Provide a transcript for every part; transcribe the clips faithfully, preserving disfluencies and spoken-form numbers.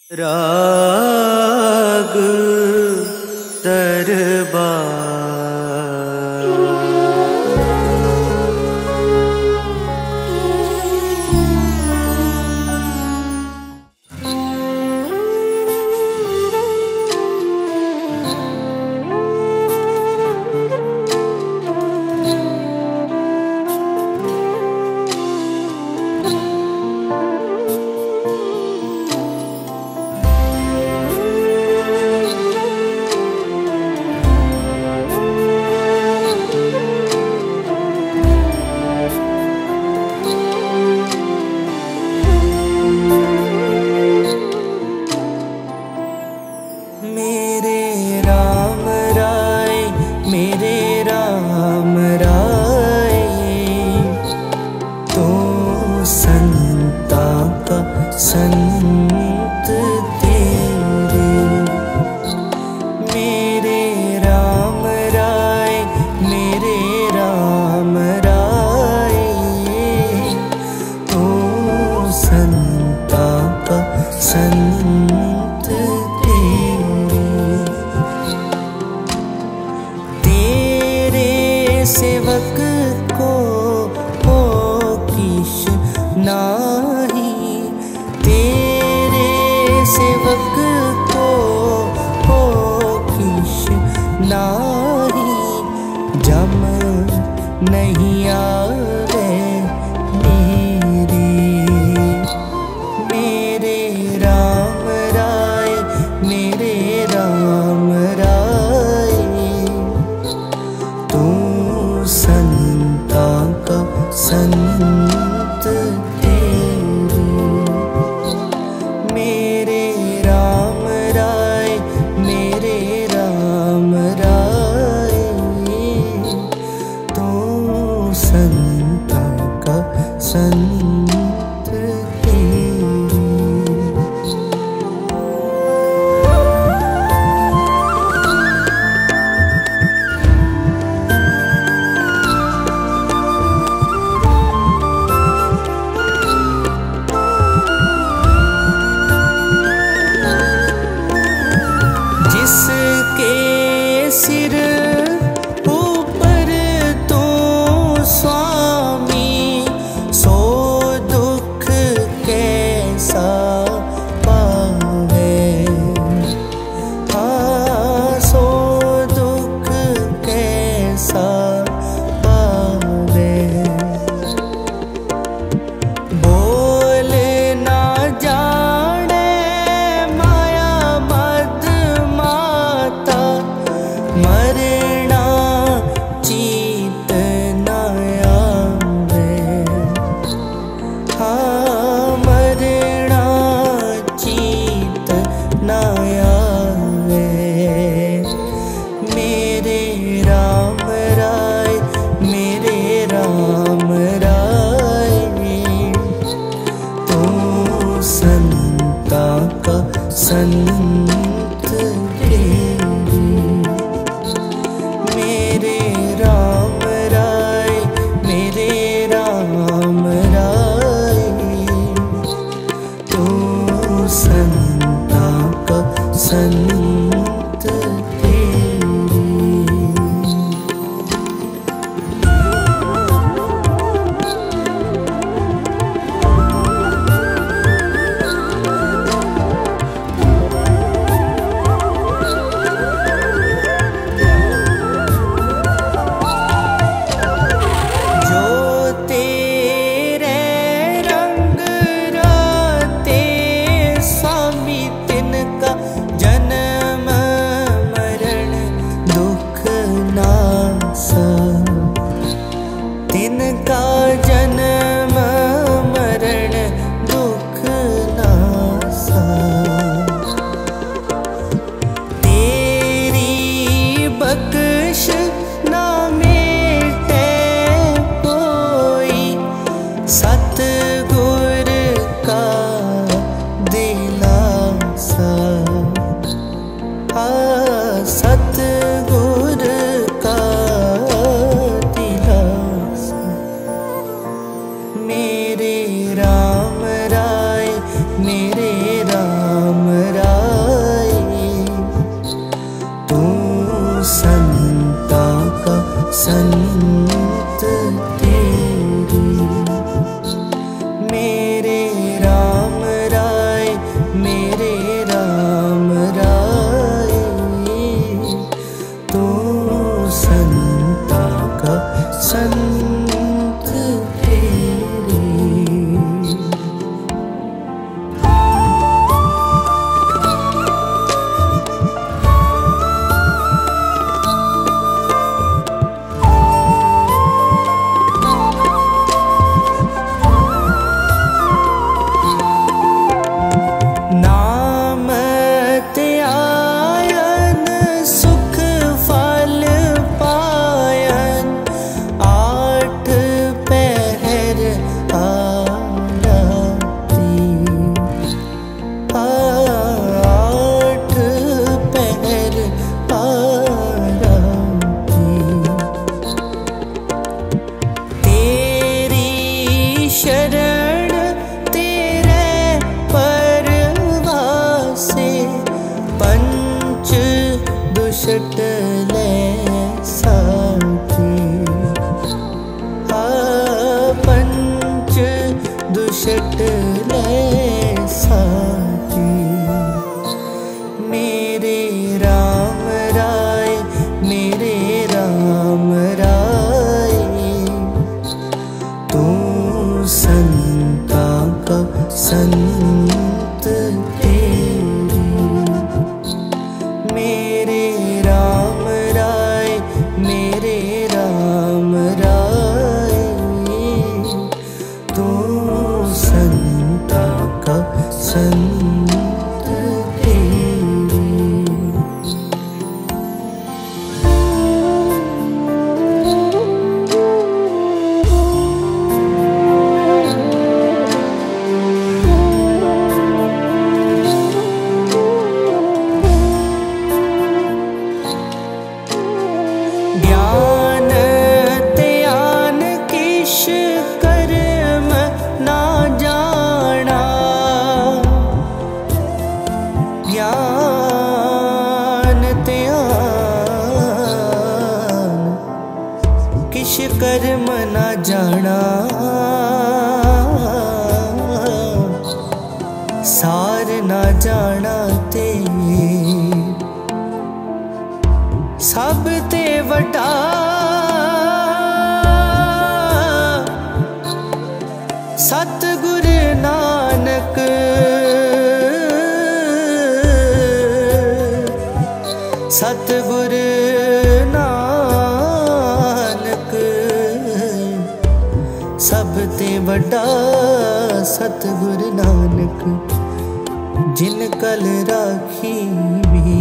राग दरबार। संत तेरे मेरे राम राय, मेरे राम राय, तो संता का संत तेरे। तेरे सेवक को हो किश नाही, तेरे सेवक को हो किश नाही, जम नहीं आवे मेरी। मेरे राम राय, मेरे राम राय, तू संता का संत तेरे। मेरे राम राय, मेरे राम राय, तो संता का संत तेरे। जिसके सिर ऊपर तो स्वामी, सो दुख कैसा पावे। हाँ, सो दुख कैसा पावे। बोल ना जाने माया मद माता, मरना चीत न आवे। हाँ, मरना चीत न आवे। मेरे राम राय, मेरे राम राय, तू संता का संत तेरे। मेरे राम राय, मेरे राम राय, तू संता का संत तेरे। जन्म दुष्ट ले साथी, पंच दुष्ट ले साथी। मेरे राम राय मेरे राम राय, तू संता का संत तेरी। मेरे राम राय मेरे राम राय, तू संता का संत तेरी। ज्ञान त्यान किश कर्म ना जाना, ज्ञान त्यान किश कर्म ना जाना। सार ना जाना ते सब ते वड्डा, सतगुर नानक सतगुर नानक, सब ते वड्डा सतगुर नानक। जिन कल राखी भी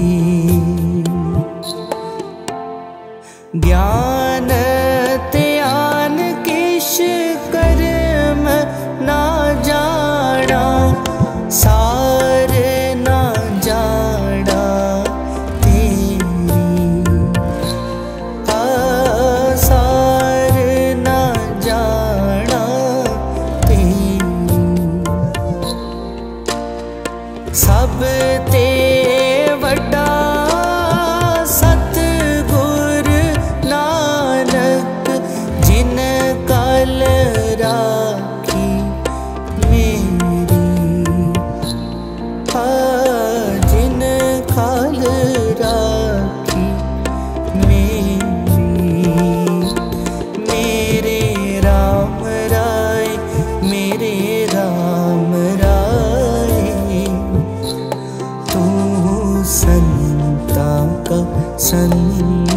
ज्ञान त्यान किश कर्म ना जाना, सार ना जाना तेरी। सार ना जाना तेरी, सब ते वड्डा सतगुर नानक। जिन कल राखी मेरी, जिन कल राखी मेरी। मेरे राम राय मेरे राम राय, तू संता का संत